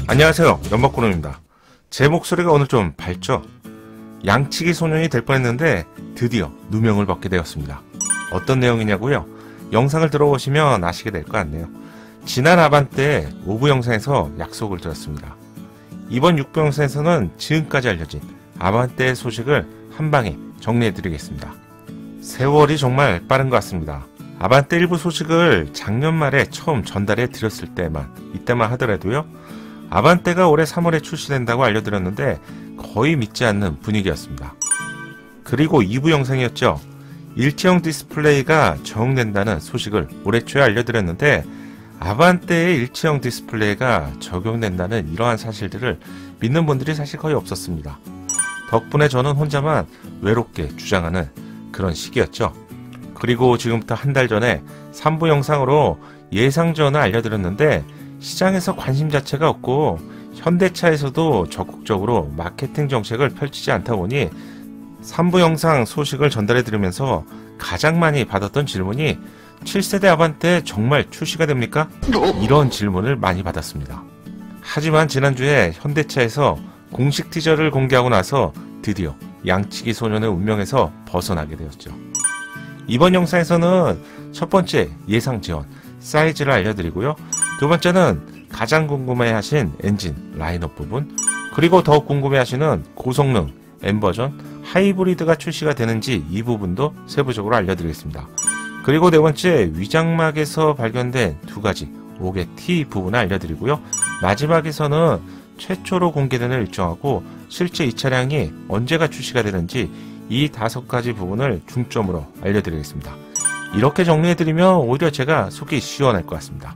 안녕하세요, 연막구름입니다. 제 목소리가 오늘 좀 밝죠? 양치기 소년이 될 뻔했는데 드디어 누명을 벗게 되었습니다. 어떤 내용이냐고요? 영상을 들어보시면 아시게 될 것 같네요. 지난 아반떼 5부 영상에서 약속을 드렸습니다. 이번 6부 영상에서는 지금까지 알려진 아반떼의 소식을 한방에 정리해드리겠습니다. 세월이 정말 빠른 것 같습니다. 아반떼 일부 소식을 작년 말에 처음 전달해 드렸을 이때만 하더라도요, 아반떼가 올해 3월에 출시된다고 알려드렸는데 거의 믿지 않는 분위기였습니다. 그리고 2부 영상이었죠. 일체형 디스플레이가 적용된다는 소식을 올해 초에 알려드렸는데 아반떼의 일체형 디스플레이가 적용된다는 이러한 사실들을 믿는 분들이 사실 거의 없었습니다. 덕분에 저는 혼자만 외롭게 주장하는 그런 시기였죠. 그리고 지금부터 한 달 전에 3부 영상으로 예상전을 알려드렸는데 시장에서 관심 자체가 없고 현대차에서도 적극적으로 마케팅 정책을 펼치지 않다 보니 3부 영상 소식을 전달해드리면서 가장 많이 받았던 질문이 7세대 아반떼 정말 출시가 됩니까? 이런 질문을 많이 받았습니다. 하지만 지난주에 현대차에서 공식 티저를 공개하고 나서 드디어 양치기 소년의 운명에서 벗어나게 되었죠. 이번 영상에서는 첫 번째 예상 지원 사이즈를 알려드리고요. 두 번째는 가장 궁금해하신 엔진 라인업 부분, 그리고 더욱 궁금해하시는 고성능 M버전 하이브리드가 출시가 되는지 이 부분도 세부적으로 알려드리겠습니다. 그리고 네 번째 위장막에서 발견된 두 가지 5개 T 부분을 알려드리고요. 마지막에서는 최초로 공개되는 일정하고 실제 이 차량이 언제가 출시가 되는지 이 5가지 부분을 중점으로 알려드리겠습니다. 이렇게 정리해드리면 오히려 제가 속이 시원할 것 같습니다.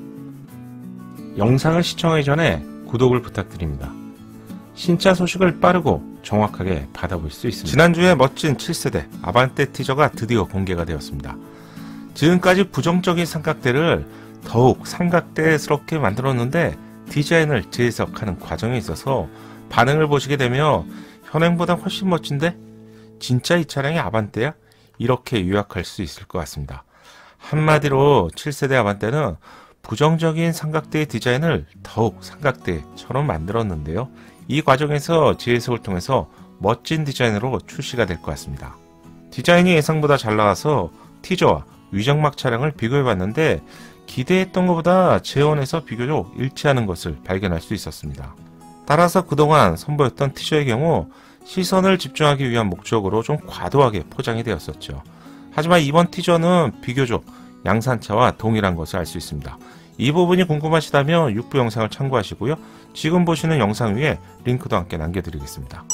영상을 시청하기 전에 구독을 부탁드립니다. 신차 소식을 빠르고 정확하게 받아볼 수 있습니다. 지난주에 멋진 7세대 아반떼 티저가 드디어 공개가 되었습니다. 지금까지 부정적인 삼각대를 더욱 삼각대스럽게 만들었는데 디자인을 재해석하는 과정에 있어서 반응을 보시게 되면 현행보다 훨씬 멋진데? 진짜 이 차량이 아반떼야? 이렇게 요약할 수 있을 것 같습니다. 한마디로 7세대 아반떼는 부정적인 삼각대의 디자인을 더욱 삼각대처럼 만들었는데요. 이 과정에서 재해석을 통해서 멋진 디자인으로 출시가 될 것 같습니다. 디자인이 예상보다 잘 나와서 티저와 위장막 차량을 비교해봤는데 기대했던 것보다 재원에서 비교적 일치하는 것을 발견할 수 있었습니다. 따라서 그동안 선보였던 티저의 경우 시선을 집중하기 위한 목적으로 좀 과도하게 포장이 되었었죠. 하지만 이번 티저는 비교적 양산차와 동일한 것을 알 수 있습니다. 이 부분이 궁금하시다면 6부 영상을 참고하시고요. 지금 보시는 영상 위에 링크도 함께 남겨드리겠습니다.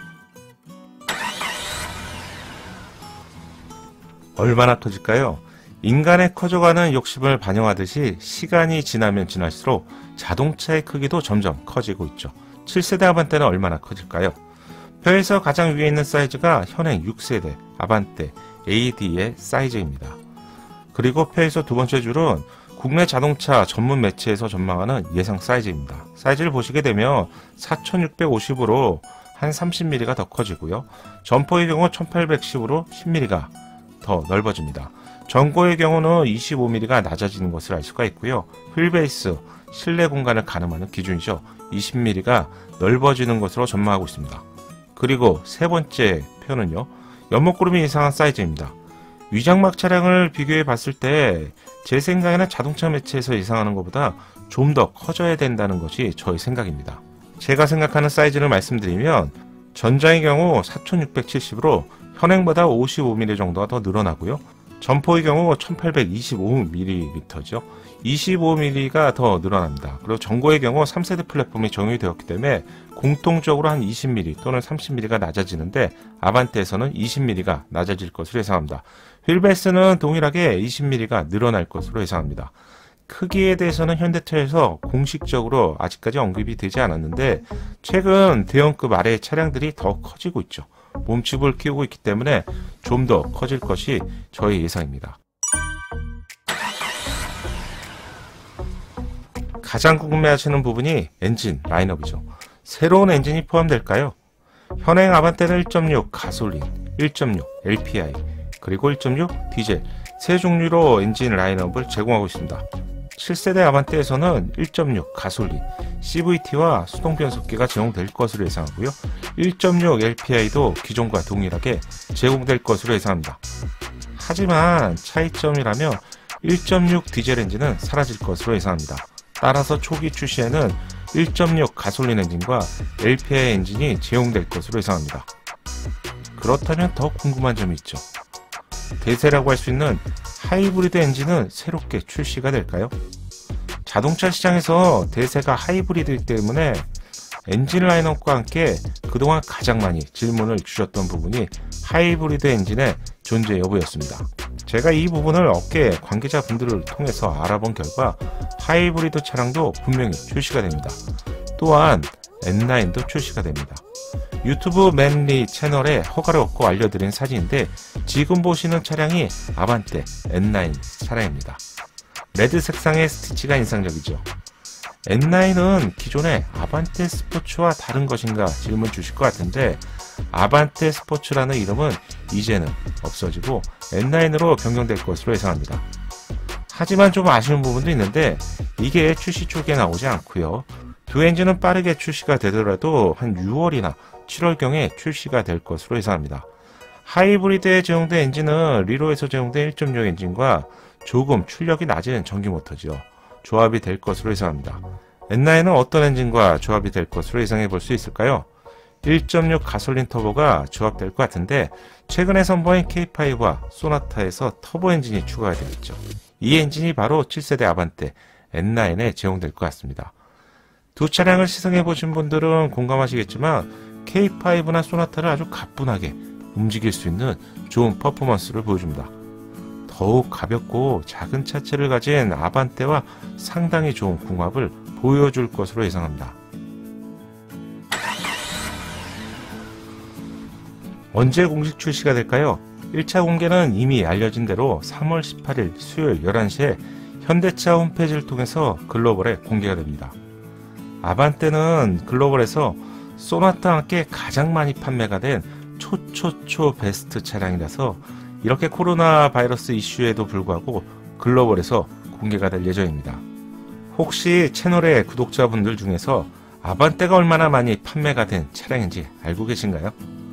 얼마나 커질까요? 인간의 커져가는 욕심을 반영하듯이 시간이 지나면 지날수록 자동차의 크기도 점점 커지고 있죠. 7세대 아반떼는 얼마나 커질까요? 표에서 가장 위에 있는 사이즈가 현행 6세대 아반떼 AD의 사이즈입니다. 그리고 표에서 두 번째 줄은 국내 자동차 전문 매체에서 전망하는 예상 사이즈입니다. 사이즈를 보시게 되면 4650으로 한 30mm가 더 커지고요. 점포의 경우 1810으로 10mm가 더 넓어집니다. 전고의 경우는 25mm가 낮아지는 것을 알 수가 있고요. 휠베이스, 실내 공간을 가늠하는 기준이죠. 20mm가 넓어지는 것으로 전망하고 있습니다. 그리고 세 번째 표는요, 연목구름이 예상한 사이즈입니다. 위장막 차량을 비교해 봤을 때 제 생각에는 자동차 매체에서 예상하는 것보다 좀 더 커져야 된다는 것이 저의 생각입니다. 제가 생각하는 사이즈를 말씀드리면 전장의 경우 4670으로 현행보다 55mm 정도가 더 늘어나고요. 점포의 경우 1825mm죠. 25mm가 더 늘어납니다. 그리고 전고의 경우 3세대 플랫폼이 적용이 되었기 때문에 공통적으로 한 20mm 또는 30mm가 낮아지는데 아반떼에서는 20mm가 낮아질 것으로 예상합니다. 휠베이스는 동일하게 20mm가 늘어날 것으로 예상합니다. 크기에 대해서는 현대차에서 공식적으로 아직까지 언급이 되지 않았는데 최근 대형급 아래의 차량들이 더 커지고 있죠. 몸집을 키우고 있기 때문에 좀 더 커질 것이 저의 예상입니다. 가장 궁금해하시는 부분이 엔진 라인업이죠. 새로운 엔진이 포함될까요? 현행 아반떼는 1.6 가솔린, 1.6 LPI, 그리고 1.6 디젤 세 종류로 엔진 라인업을 제공하고 있습니다. 7세대 아반떼에서는 1.6 가솔린, CVT와 수동 변속기가 제공될 것으로 예상하고요. 1.6 LPI도 기존과 동일하게 제공될 것으로 예상합니다. 하지만 차이점이라면 1.6 디젤 엔진은 사라질 것으로 예상합니다. 따라서 초기 출시에는 1.6 가솔린 엔진과 LPI 엔진이 제공될 것으로 예상합니다. 그렇다면 더 궁금한 점이 있죠. 대세라고 할 수 있는 하이브리드 엔진은 새롭게 출시가 될까요? 자동차 시장에서 대세가 하이브리드이기 때문에 엔진 라인업과 함께 그동안 가장 많이 질문을 주셨던 부분이 하이브리드 엔진의 존재 여부였습니다. 제가 이 부분을 업계 관계자분들을 통해서 알아본 결과 하이브리드 차량도 분명히 출시가 됩니다. 또한 N9도 출시가 됩니다. 유튜브 맨리 채널에 허가를 얻고 알려드린 사진인데 지금 보시는 차량이 아반떼 N9 차량입니다. 레드 색상의 스티치가 인상적이죠. N9은 기존의 아반떼 스포츠와 다른 것인가 질문 주실 것 같은데 아반떼 스포츠라는 이름은 이제는 없어지고 N9으로 변경될 것으로 예상합니다. 하지만 좀 아쉬운 부분도 있는데 이게 출시 초기에 나오지 않고요. 두 엔진은 빠르게 출시가 되더라도 한 6월이나 7월경에 출시가 될 것으로 예상합니다. 하이브리드에 제공된 엔진은 리로에서 제공된 1.6 엔진과 조금 출력이 낮은 전기 모터죠. 조합이 될 것으로 예상합니다. N9은 어떤 엔진과 조합이 될 것으로 예상해 볼 수 있을까요? 1.6 가솔린 터보가 조합될 것 같은데 최근에 선보인 K5와 소나타에서 터보 엔진이 추가가 되겠죠. 이 엔진이 바로 7세대 아반떼 N9에 제공될 것 같습니다. 두 차량을 시승해 보신 분들은 공감하시겠지만 K5나 소나타를 아주 가뿐하게 움직일 수 있는 좋은 퍼포먼스를 보여줍니다. 더욱 가볍고 작은 차체를 가진 아반떼와 상당히 좋은 궁합을 보여줄 것으로 예상합니다. 언제 공식 출시가 될까요? 1차 공개는 이미 알려진 대로 3월 18일 수요일 11시에 현대차 홈페이지를 통해서 글로벌에 공개가 됩니다. 아반떼는 글로벌에서 소나타와 함께 가장 많이 판매가 된 초초초 베스트 차량이라서 이렇게 코로나 바이러스 이슈에도 불구하고 글로벌에서 공개가 될 예정입니다. 혹시 채널의 구독자분들 중에서 아반떼가 얼마나 많이 판매가 된 차량인지 알고 계신가요?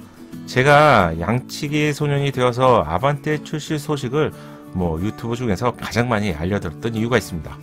제가 양치기 소년이 되어서 아반떼 출시 소식을 유튜브 중에서 가장 많이 알려드렸던 이유가 있습니다.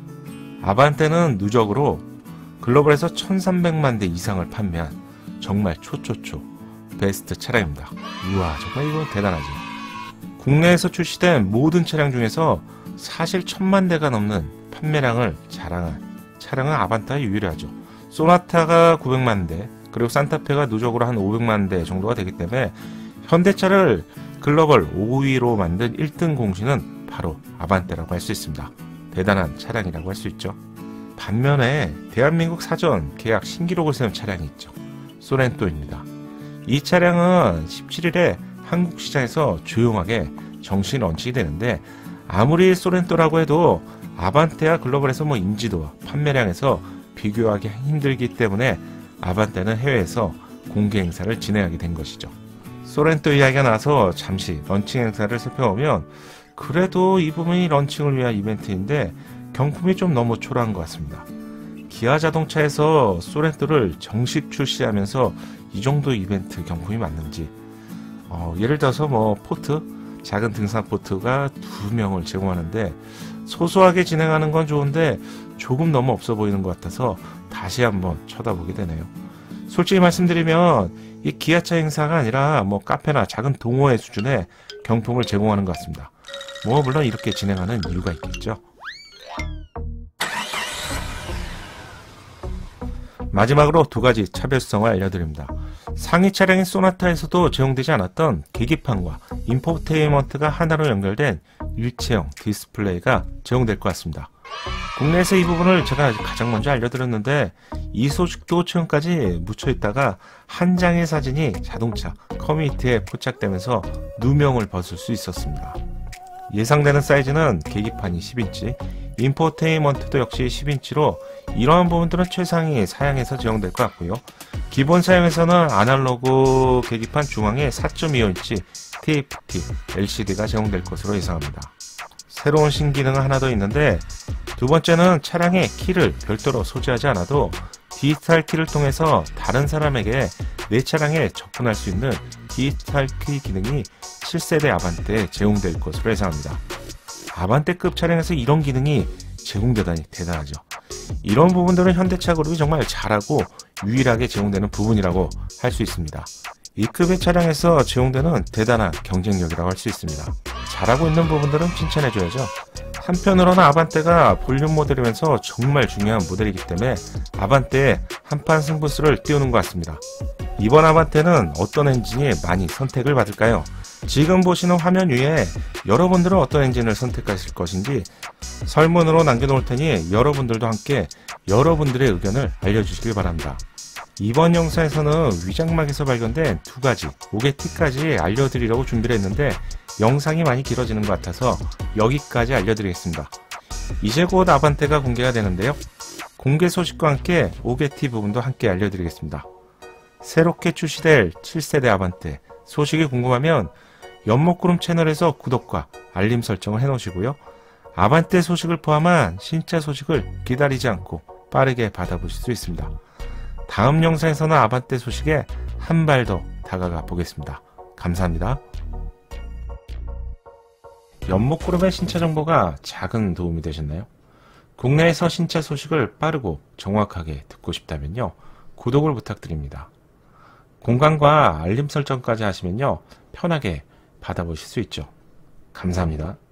아반떼는 누적으로 글로벌에서 1300만 대 이상을 판매한 정말 초초초 베스트 차량입니다. 우와, 정말 이거 대단하지. 국내에서 출시된 모든 차량 중에서 사실 1000만 대가 넘는 판매량을 자랑한 차량은 아반떼가 유일하죠. 소나타가 900만 대, 그리고 산타페가 누적으로 한 500만 대 정도가 되기 때문에 현대차를 글로벌 5위로 만든 1등 공신은 바로 아반떼라고 할 수 있습니다. 대단한 차량이라고 할 수 있죠. 반면에 대한민국 사전 계약 신기록을 세운 차량이 있죠. 소렌토입니다. 이 차량은 17일에 한국 시장에서 조용하게 정식 런칭이 되는데 아무리 소렌토라고 해도 아반떼와 글로벌에서 인지도와 판매량에서 비교하기 힘들기 때문에 아반떼는 해외에서 공개 행사를 진행하게 된 것이죠. 소렌토 이야기가 나서 잠시 런칭 행사를 살펴보면 그래도 이 부분이 런칭을 위한 이벤트인데 경품이 좀 너무 초라한 것 같습니다. 기아 자동차에서 소렌토를 정식 출시하면서 이 정도 이벤트 경품이 맞는지 예를 들어서 포트, 작은 등산 포트가 2명을 제공하는데 소소하게 진행하는 건 좋은데 조금 너무 없어 보이는 것 같아서 다시 한번 쳐다보게 되네요. 솔직히 말씀드리면 이 기아차 행사가 아니라 카페나 작은 동호회 수준의 경품을 제공하는 것 같습니다. 물론 이렇게 진행하는 이유가 있겠죠. 마지막으로 두 가지 차별성을 알려드립니다. 상위 차량인 소나타에서도 제공되지 않았던 계기판과 인포테인먼트가 하나로 연결된 일체형 디스플레이가 제공될 것 같습니다. 국내에서 이 부분을 제가 가장 먼저 알려드렸는데 이 소식도 최근까지 묻혀있다가 한 장의 사진이 자동차 커뮤니티에 포착되면서 누명을 벗을 수 있었습니다. 예상되는 사이즈는 계기판이 10인치, 인포테인먼트도 역시 10인치로 이러한 부분들은 최상위 사양에서 제공될 것 같고요. 기본 사양에서는 아날로그 계기판 중앙에 4.25인치 TFT LCD가 제공될 것으로 예상합니다. 새로운 신기능은 하나 더 있는데 두 번째는 차량에 키를 별도로 소지하지 않아도 디지털 키를 통해서 다른 사람에게 내 차량에 접근할 수 있는 디지털 키 기능이 7세대 아반떼에 제공될 것으로 예상합니다. 아반떼급 차량에서 이런 기능이 제공되다니 대단하죠. 이런 부분들은 현대차 그룹이 정말 잘하고 유일하게 제공되는 부분이라고 할 수 있습니다. 이 급의 차량에서 제공되는 대단한 경쟁력이라고 할 수 있습니다. 잘하고 있는 부분들은 칭찬해줘야죠. 한편으로는 아반떼가 볼륨 모델이면서 정말 중요한 모델이기 때문에 아반떼에 한판 승부수를 띄우는 것 같습니다. 이번 아반떼는 어떤 엔진이 많이 선택을 받을까요? 지금 보시는 화면 위에 여러분들은 어떤 엔진을 선택하실 것인지 설문으로 남겨놓을 테니 여러분들도 함께 여러분들의 의견을 알려주시길 바랍니다. 이번 영상에서는 위장막에서 발견된 두 가지 오게티까지 알려드리려고 준비를 했는데 영상이 많이 길어지는 것 같아서 여기까지 알려드리겠습니다. 이제 곧 아반떼가 공개가 되는데요. 공개 소식과 함께 오게티 부분도 함께 알려드리겠습니다. 새롭게 출시될 7세대 아반떼 소식이 궁금하면 연목구름 채널에서 구독과 알림 설정을 해놓으시고요. 아반떼 소식을 포함한 신차 소식을 기다리지 않고 빠르게 받아보실 수 있습니다. 다음 영상에서는 아반떼 소식에 한 발 더 다가가 보겠습니다. 감사합니다. 연목구름의 신차 정보가 작은 도움이 되셨나요? 국내에서 신차 소식을 빠르고 정확하게 듣고 싶다면요. 구독을 부탁드립니다. 공간과 알림 설정까지 하시면요. 편하게 받아보실 수 있죠. 감사합니다.